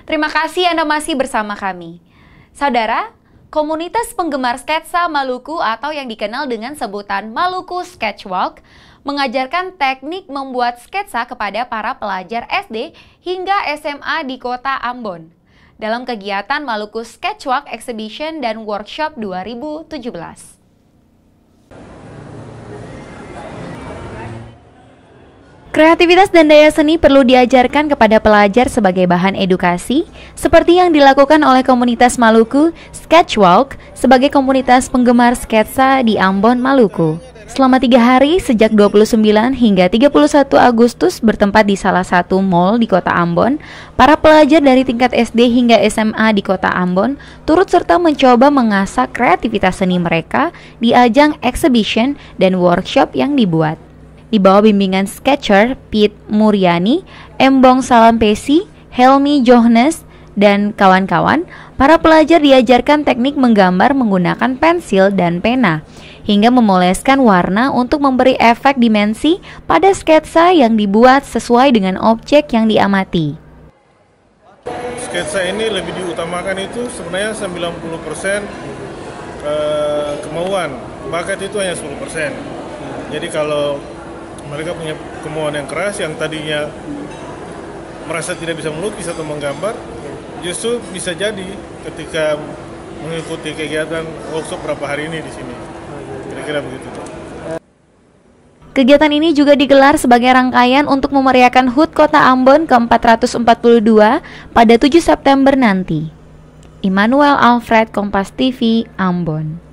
Terima kasih Anda masih bersama kami. Saudara, komunitas penggemar sketsa Maluku atau yang dikenal dengan sebutan Maluku Sketchwalk mengajarkan teknik membuat sketsa kepada para pelajar SD hingga SMA di kota Ambon dalam kegiatan Maluku Sketchwalk Exhibition dan Workshop 2017. Kreativitas dan daya seni perlu diajarkan kepada pelajar sebagai bahan edukasi, seperti yang dilakukan oleh komunitas Maluku Sketchwalk sebagai komunitas penggemar sketsa di Ambon, Maluku. Selama 3 hari, sejak 29 hingga 31 Agustus bertempat di salah satu mall di kota Ambon, para pelajar dari tingkat SD hingga SMA di kota Ambon turut serta mencoba mengasah kreativitas seni mereka di ajang exhibition dan workshop yang dibuat. Di bawah bimbingan sketcher Pete Muryani, Embong Salampesi, Helmi Johannes, dan kawan-kawan, para pelajar diajarkan teknik menggambar menggunakan pensil dan pena, hingga memoleskan warna untuk memberi efek dimensi pada sketsa yang dibuat sesuai dengan objek yang diamati. Sketsa ini lebih diutamakan itu sebenarnya 90% kemauan, bakat itu hanya 10%. Jadi kalau mereka punya kemauan yang keras yang tadinya merasa tidak bisa melukis atau menggambar, justru bisa jadi ketika mengikuti kegiatan workshop berapa hari ini di sini. Kira-kira begitu. Kegiatan ini juga digelar sebagai rangkaian untuk memeriahkan HUT Kota Ambon ke-442 pada 7 September nanti. Immanuel Alfred, Kompas TV, Ambon.